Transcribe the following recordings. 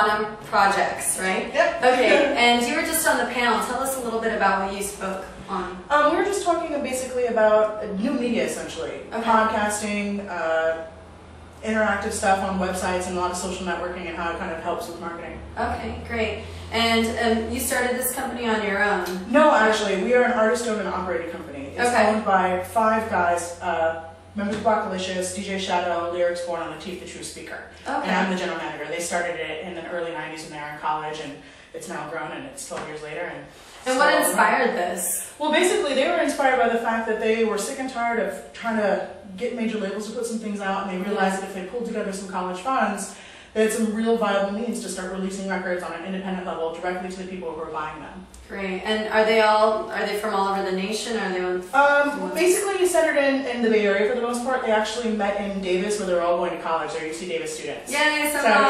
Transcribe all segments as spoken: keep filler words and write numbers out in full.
Quannum projects, right? Yep. Okay, and you were just on the panel. Tell us a little bit about what you spoke on. Um, we were just talking basically about new media, essentially. Okay. Podcasting, uh, interactive stuff on websites, and a lot of social networking, and how it kind of helps with marketing. Okay, great. And um, you started this company on your own? No, actually, we are an artist-owned and operated company. It's Okay. owned by five guys, uh, members of Blackalicious, D J Shadow, Lyrics Born, and Latif the True Speaker. Okay. And I'm the general manager. They started it in the early nineties when they were in college, and it's now grown, and it's twelve years later. And, and what inspired this? Well, basically, they were inspired by the fact that they were sick and tired of trying to get major labels to put some things out, and they realized that if they pulled together some college funds, they had some real viable means to start releasing records on an independent level directly to the people who are buying them. Great. And are they all, are they from all over the nation? Or are they on? Um, basically centered in, in the Bay Area for the most part. They actually met in Davis where they were all going to college. They're U C Davis students. Yay, so, so oh,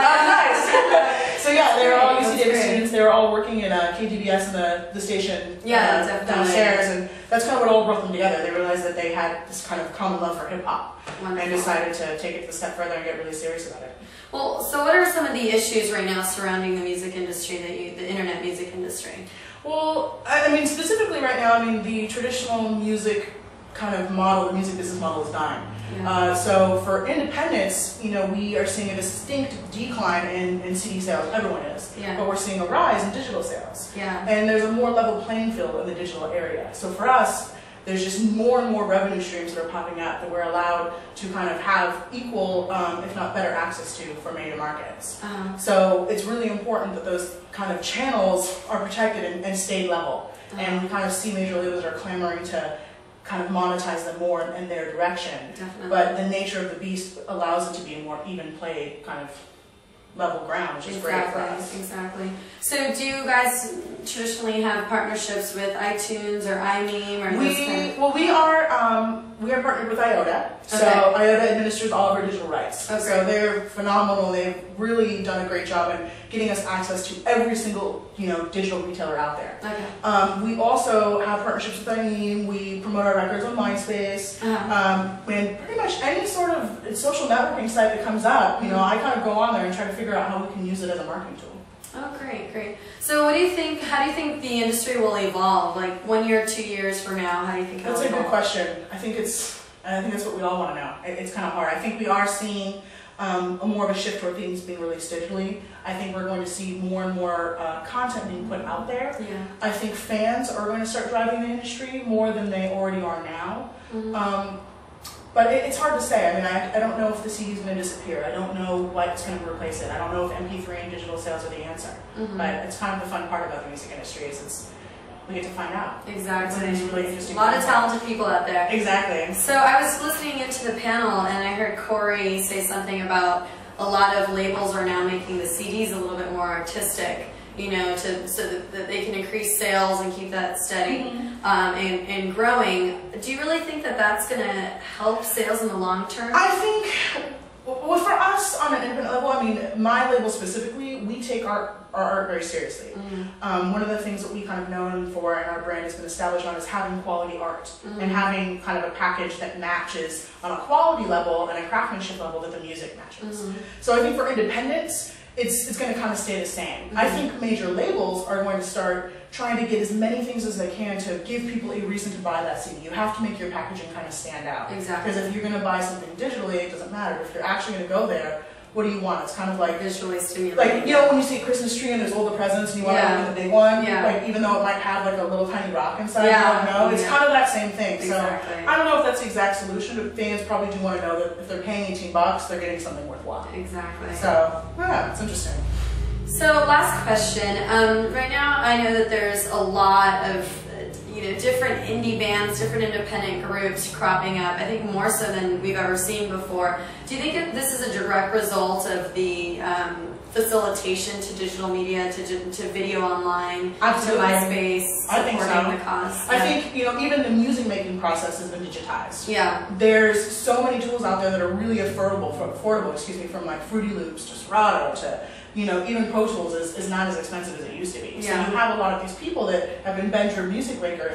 nice. So yeah, they were all U C That's Davis great. students. They were all working in uh, K D B S in the, the station Yeah, uh, definitely. downstairs. And that's kind of what all brought them together. They realized that they had this kind of common love for hip-hop. Wonderful. And decided to take it a step further and get really serious about it. Well, so what are some of the issues right now surrounding the music industry, that you, the internet music industry? Well, I mean, specifically right now, I mean, the traditional music kind of model, the music business model is dying. Yeah. Uh, so for independents, you know, we are seeing a distinct decline in, in C D sales. Everyone is. Yeah. But we're seeing a rise in digital sales. Yeah. And there's a more level playing field in the digital area. So for us, there's just more and more revenue streams that are popping up that we're allowed to kind of have equal, um, if not better, access to for major markets. Uh-huh. So it's really important that those kind of channels are protected and, and stay level. Uh-huh. And we kind of see major labels that are clamoring to kind of monetize them more in, in their direction. Definitely. But the nature of the beast allows it to be a more even play kind of level ground, which is Exactly, great for us. exactly. So do you guys traditionally have partnerships with iTunes or iMeme or We, this kind of? well, we are um, we are partnered with IOTA. So Okay. IOTA administers all of our digital rights. Oh, so great. they're phenomenal. They've really done a great job in getting us access to every single you know digital retailer out there. Okay. Um, we also have partnerships with iMeme. We promote our records on MySpace. Uh-huh. Um, and pretty much any sort of social networking site that comes up, you know, I kind of go on there and try to figure out how we can use it as a marketing tool. Oh, great, great. So what do you think, how do you think the industry will evolve? Like one year, two years from now, how do you think it'll That's a evolve? good question. I think it's, I think that's what we all want to know. It, it's kind of hard. I think we are seeing um, a more of a shift toward things being released digitally. I think we're going to see more and more uh, content being put out there. Yeah. I think fans are going to start driving the industry more than they already are now. Mm-hmm. um, But it, it's hard to say. I mean, I, I don't know if the C D is going to disappear. I don't know what's going to replace it. I don't know if M P three and digital sales are the answer. Mm-hmm. But it's kind of the fun part about the music industry is it's, we get to find out. Exactly. It's really a interesting. lot of talented people out there. Exactly. So I was listening into the panel and I heard Corey say something about a lot of labels are now making the C Ds a little bit more artistic, you know, to so that, that they can increase sales and keep that steady. Mm-hmm. Um, and, and growing. Do you really think that that's going to help sales in the long term? I think, well, for us on an independent level, I mean, my label specifically, we take our, our art very seriously. Mm-hmm. um, one of the things that we kind of known for and our brand has been established on is having quality art Mm-hmm. and having kind of a package that matches on a quality level and a craftsmanship level that the music matches. Mm-hmm. So I think for independents, it's, it's going to kind of stay the same. Mm-hmm. I think major labels are going to start trying to get as many things as they can to give people a reason to buy that C D. You have to make your packaging kind of stand out. Exactly. Because if you're going to buy something digitally, it doesn't matter. If you're actually going to go there, what do you want? It's kind of like, Visually stimulating. like you know when you see a Christmas tree and there's all the presents and you want Yeah. to open the big one, Yeah. like even though it might have like a little tiny rock inside, Yeah. you don't know. It's Yeah. kind of that same thing. Exactly. So I don't know if that's the exact solution, but fans probably do want to know that if they're paying eighteen bucks, they're getting something worthwhile. Exactly. So yeah, it's interesting. So last question. Um, right now, I know that there's a lot of uh, you know different indie bands, different independent groups cropping up. I think more so than we've ever seen before. Do you think that this is a direct result of the um, facilitation to digital media, to to video online, Absolutely. to MySpace, I think supporting so. the cause? I Yeah. think you know even the music making process has been digitized. Yeah. There's so many tools out there that are really affordable, for, affordable, excuse me, from like Fruity Loops to Serato to, you know, even Pro Tools is, is not as expensive as it used to be. Yeah. So you have a lot of these people that have been Bender music makers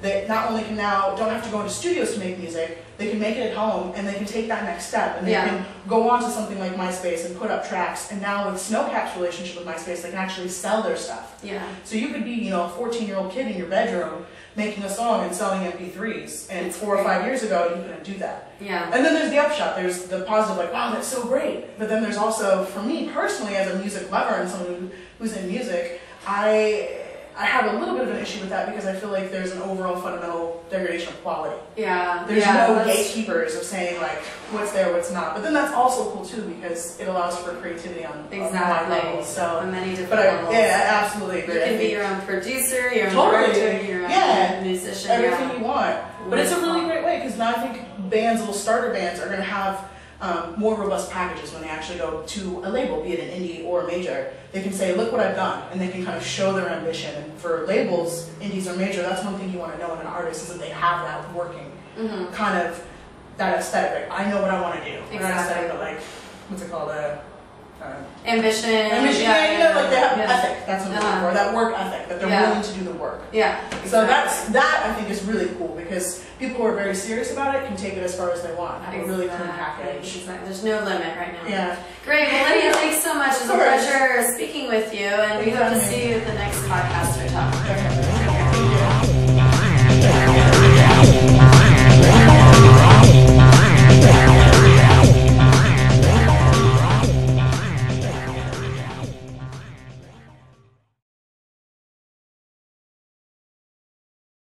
they not only can now, don't have to go into studios to make music, they can make it at home, and they can take that next step, and they yeah. can go on to something like MySpace and put up tracks, and now with Snowcap's relationship with MySpace, they can actually sell their stuff. Yeah. So you could be, you know, a fourteen-year-old kid in your bedroom making a song and selling M P threes, and It's four great. or five years ago, you couldn't do that. Yeah. And then there's the upshot, there's the positive, like, wow, that's so great. But then there's also, for me personally, as a music lover and someone who, who's in music, I I have a little bit of an issue with that because I feel like there's an overall fundamental degradation of quality. Yeah. There's yeah, no that's... gatekeepers of saying like what's there, what's not. But then that's also cool too because it allows for creativity on, exactly. on wide levels. So on many different but I, levels. yeah, I absolutely agree. You I can be think your own producer, your own totally. director, your own yeah. musician. Everything yeah. you want. But it's a really great way because now I think bands, little starter bands, are going to have um, more robust packages when they actually go to a label, be it an indie or a major. They can say, look what I've done, and they can kind of show their ambition. And for labels, indies or major, that's one thing you want to know in an artist is that they have that working mm-hmm. kind of, that aesthetic. Like, I know what I want to do. Exactly. Not aesthetic, but like, what's it called? Uh, uh, ambition. Ambition, yeah, yeah, you know, like they have yeah. ethic. That's what I'm looking Uh-huh. for. That work ethic, that they're Yeah. willing to do the work. Yeah. So exactly. that's that I think is really cool because people who are very serious about it can take it as far as they want. Have exactly. a really clean package. Exactly. There's no limit right now. Yeah. Great. Well, Lydia, thanks so much. It's a Of course. pleasure speaking with you, and we hope to see you at the next podcast or talk. Okay.